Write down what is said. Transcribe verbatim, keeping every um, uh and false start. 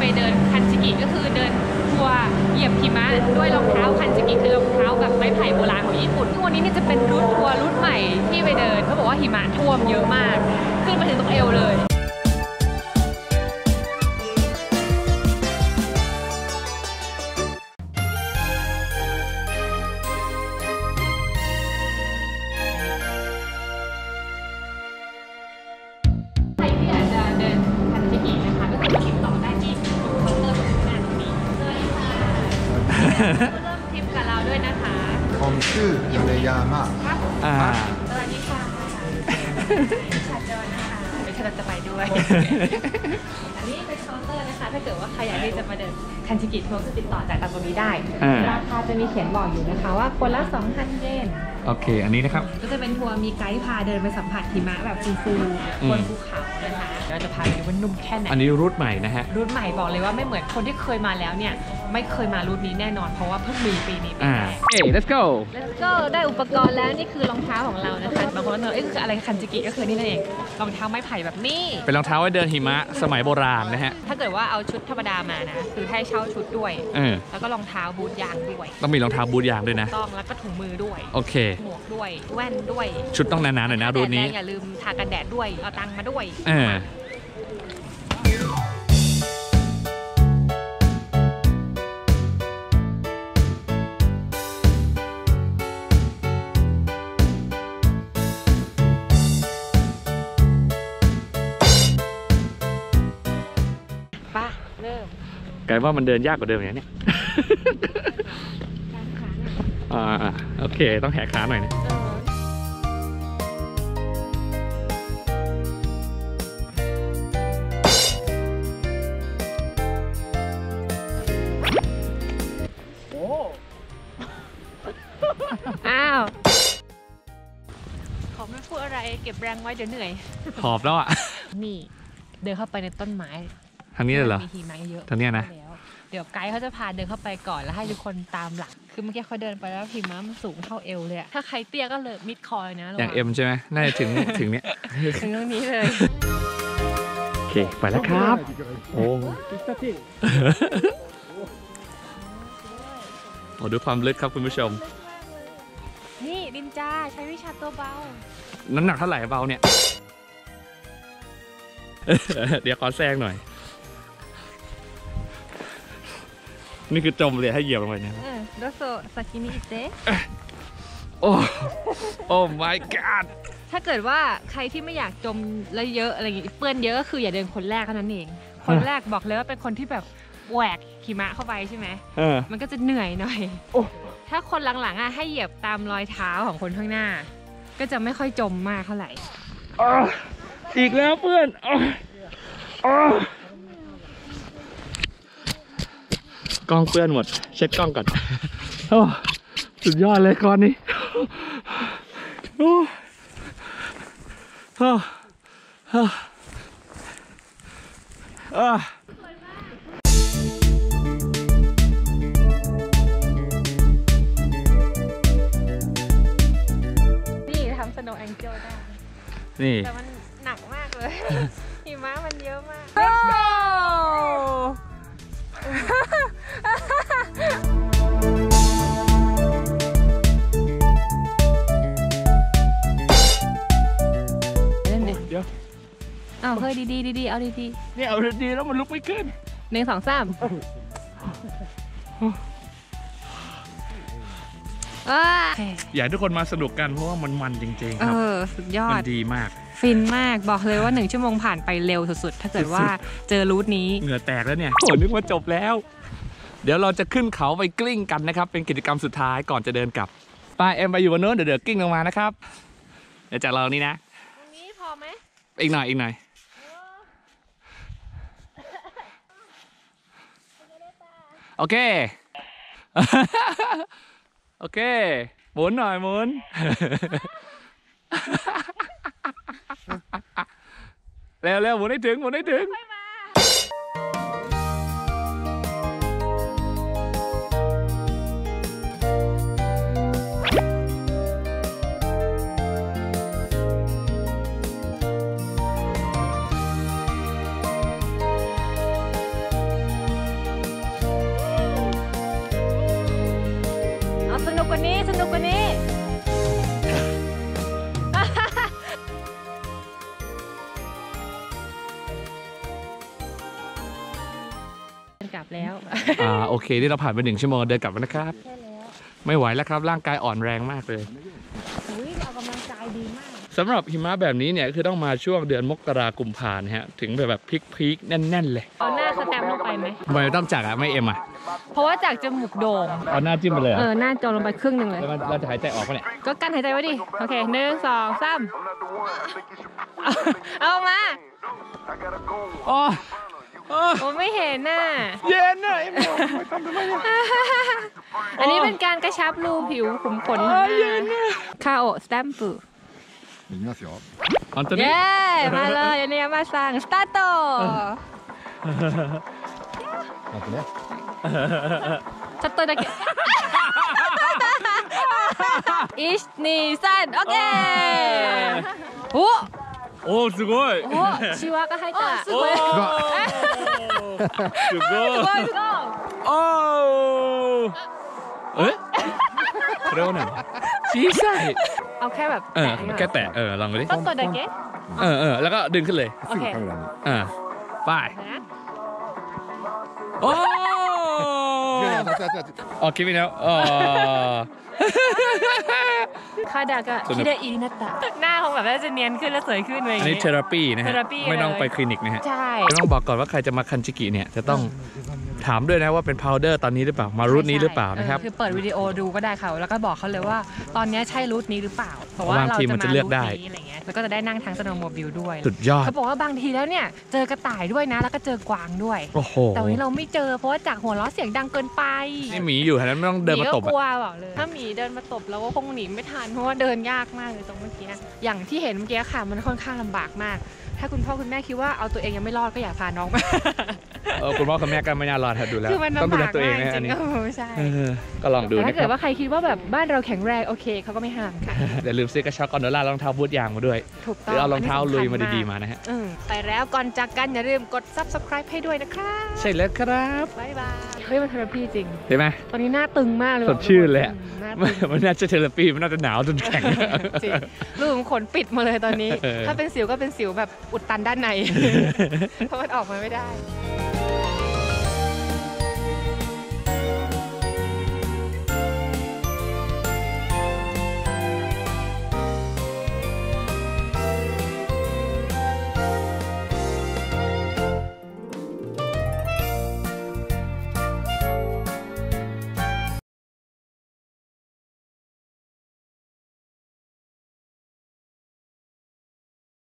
เดินคันจิกิก็คือเดินทัวร์เหยียบหิมะด้วยรองเท้าคันจิกิคือรองเท้าแบบไม้ไผ่โบราณของญี่ปุ่นซึ่งวันนี้เนี่ยจะเป็นรูททัวร์รูทใหม่ที่ไปเดินเขาบอกว่าหิมะท่วมเยอะมากขึ้นมาถึงตรงเอวเลยเริ่มทริปกับเราด้วยนะคะผมชื่อยูเรยามะครับสวัสดีค่ะชัดเจนนะคะเดี๋ยวฉันจะไปด้วยอันนี้เป็นเคาน์เตอร์นะคะถ้าเกิดว่าใครอยากที่จะมาเดินคันจิกิทัวร์ก็ติดต่อจากตรงนี้ได้ราคาจะมีเขียนบอกอยู่นะคะว่าคนละ สองพัน เยนโอเคอันนี้นะครับก็จะเป็นทัวร์มีไกด์พาเดินไปสัมผัสหิมะแบบฟูๆบนภูเขานะคะเราจะพาไปดูว่านุ่มแค่ไหนอันนี้รูทใหม่นะฮะรูทใหม่บอกเลยว่าไม่เหมือนคนที่เคยมาแล้วเนี่ยไม่เคยมารูทนี้แน่นอนเพราะว่าเพิ่งมีปีนี้อ่าเฮ้ let's go let's go ได้อุปกรณ์แล้วนี่คือรองเท้าของเรานะคะบางคนก็เนอะเอ๊ะคืออะไรคันจิกิก็คือนี่นั่นเองรองเท้าไม้ไผ่แบบนี้เป็นรองเท้าไว้เดินหิมะสมัยโบราณนะฮะถ้าเกิดว่าเอาชุดธรรมดามานะคือให้เช่าชุดด้วยแล้วก็รองเท้าบูทยางด้วยต้องมีรองเท้าบูทยางด้วยนะต้องแล้วก็ถุงมือด้วยโอเคหมวกด้วยแว่นด้วยชุดต้องหนาๆหน่อยนะรูทนี้อย่าลืมทากันแดดด้วยเอาตังค์มาด้วยเออกลายว่ามันเดินยากกว่าเดิมอย่างนี้อ่าโอเคต้องแหกขาหน่อยนะโอ้อ้าวขอไม่พูดอะไรเก็บแรงไว้เดี๋ยวเหนื่อยหอบแล้วอ่ะนี่เดินเข้าไปในต้นไม้ทางนี้เลยเหรอมีหิมะเยอะทางนี้นะเดี๋ยวไกด์เขาจะพาเดินเข้าไปก่อนแล้วให้ทุกคนตามหลังคือเมื่อกี้เขาเดินไปแล้วหิมะมันสูงเท่าเอวเลยถ้าใครเตี้ยก็เลยมิดคอยนะอย่างเอ็มใช่ไหมน่าจะถึงถึงเนี้ยถึงตรงนี้เลยโอเคไปแล้วครับโอ้โหดูความลึกครับคุณผู้ชมนี่ดินจาใช้วิชาตัวเบาน้ำหนักเท่าไหร่เบาเนี่ยเดี๋ยวขอแซงหน่อยนี่คือจมเลยให้เหยียบลงไปเนี่ยเออโดโซซากินิอิเตะโอ้โอ้ my god ถ้าเกิดว่าใครที่ไม่อยากจมแล้วเยอะอะไรอย่างงี้เปื้อนเยอะก็คืออย่าเดินคนแรกเท่านั้นเองคนแรกบอกเลยว่าเป็นคนที่แบบแหวกหิมะเข้าไปใช่ไหมมันก็จะเหนื่อยหน่อยถ้าคนหลังๆอ่ะให้เหยียบตามรอยเท้าของคนข้างหน้าก็จะไม่ค่อยจมมากเท่าไหร่อีกแล้วเพื่อนกล้องเปื้อนหมดเช็ดกล้องก่อนโอ้สุดยอดเลยก้อนนี้โอ้โอ้โอ้นี่ทำสโนว์แองเจิลได้นี่แต่มันหนักมากเลยหิมะมันเยอะมากเดี๋ยวเอาเฮ้ยดีๆดีๆเอาดีๆเนี่ยเอาดีๆแล้วมันลุกไม่ขึ้นหนึ่งสองสามอยากให้ทุกคนมาสนุกกันเพราะว่ามันมันจริงๆครับเออสุดยอดมันดีมากฟินมากบอกเลยว่าหนึ่งชั่วโมงผ่านไปเร็วสุดๆถ้าเกิดว่าเจอรูทนี้เหงื่อแตกแล้วเนี่ยโอ้นึกว่าจบแล้วเดี๋ยวเราจะขึ้นเขาไปกลิ้งกันนะครับเป็นกิจกรรมสุดท้ายก่อนจะเดินกลับไปเอ็มไปอยู่บนโน้นเดี๋ยวเดี๋ยวกลิ้งลงมานะครับเดี๋ยวจากเรานี่นะตรงนี้พอไหมอีกหน่อยอีกหน่อยโอเคโอเคหมุนหน่อยหมุนเร็วเร็วหมุนให้ถึงหมุนให้ถึงกลับแล้วอ่าโอเคที่เราผ่านไปหนึ่งชั่วโมงเดินกลับแล้วนะครับไม่ไหวแล้วครับร่างกายอ่อนแรงมากเลยอุ้ยออกกำลังกายดีมากสำหรับหิมะแบบนี้เนี่ยคือต้องมาช่วงเดือนมกราคมกุมภาพันธ์ฮะถึงแบบแบบพีคๆแน่นๆเลยเอาหน้าสแตมป์ลงไปไหมไม่ต้องจักอะไม่เอ็มอะเพราะว่าจากจมูกโด่งเอาหน้าจิ้มไปเลยเออหน้าจอลงไปครึ่งหนึ่งเลยแล้วเราจะหายใจออกปะเนี่ยก็กั้นหายใจไว้ดิโอเคหนึ่งสองสามเอามาอ๋อโอ้ไม่เห็นน่ะเย็นน่ะไอ้หมอไม่ทำทำไมอันนี้เป็นการกระชับรูผิวขุมขนคาโอสแตมป์いきますよ。 本当に？ เย้มาเลยอันนี้มาสั่งสตาร์ท待ってね。 ちょっとだけ一二三オッケーおおすごいおシワが入ったすごいすごいすごいおえこれは何小さいเอาแค่แบบเออแค่แตะเออลองดูดิต้นตัวเด็กเออเออแล้วก็ดึงขึ้นเลยโอเคอ่าไปโอ้โอเคพี่แล้วอ๋อคาดากะคิดได้อีนัตตาหน้าของแบบน่าจะเนียนขึ้นและสวยขึ้นเลยอันนี้เทอราปีนะฮะไม่ต้องไปคลินิกนะฮะใช่ต้องบอกก่อนว่าใครจะมาคันจิกิเนี่ยจะต้องถามด้วยนะว่าเป็นพาวเดอร์ตอนนี้หรือเปล่ามารูทนี้หรือเปล่านะครับคือเปิดวิดีโอดูก็ได้ค่ะแล้วก็บอกเขาเลยว่าตอนนี้ใช่รูทนี้หรือเปล่าเพราะว่าเราจะมารูทนี้อะไรเงี้ยแล้วก็จะได้นั่งทางสโนว์โมบิลด้วยสุดยอดเขาบอกว่าบางทีแล้วเนี่ยเจอกระต่ายด้วยนะแล้วก็เจอกวางด้วยโอ้โหแต่วันนี้เราไม่เจอเพราะว่าจากหัวล้อเสียงดังเกินไปนี่หมีอยู่ฉะนั้นไม่ต้องเดินมาตบกลัวบอกเลยถ้าหมีเดินมาตบเราก็คงหนีไม่ทันเพราะว่าเดินยากมากเลยตรงเมื่อกี้อย่างที่เห็นเมื่อกี้ค่ะมันค่อนข้างลำบากมากถ้าคุณพ่อคุณแม่คิดว่าเอาตัวเองยังไม่รอดก็อย่าพาน้องมาเออคุณพ่อคุณแม่ก็ไม่น่ารอดดูแล้วต้องดูแลตัวเองนะอันนี้ใช่ก็ลองดูนะถ้าเกิดว่าใครคิดว่าแบบบ้านเราแข็งแรงโอเคเขาก็ไม่ห้ามค่ะอย่าลืมซื้อกระเช้าก่อนเดล่ารองเท้าบูทยางมาด้วยหรือเอารองเท้าลุยมาดีๆมานะฮะไปแล้วก่อนจากกันอย่าลืมกด ซับสไครบ์ ให้ด้วยนะครับใช่แล้วครับบ๊ายบายเฮ้ยมันเทอราปีจริงเห็นไหมตอนนี้หน้าตึงมากเลยสดชื่นเลยมันน่าจะเทอราปีมันน่าจะหนาวจนแข็งจริงรูขุมขนปิดมาเลยตอนนี้ถ้าเป็นสิวก็เป็นสิวแบบอุดตันด้านในเพราะมันออกมาไม่ได้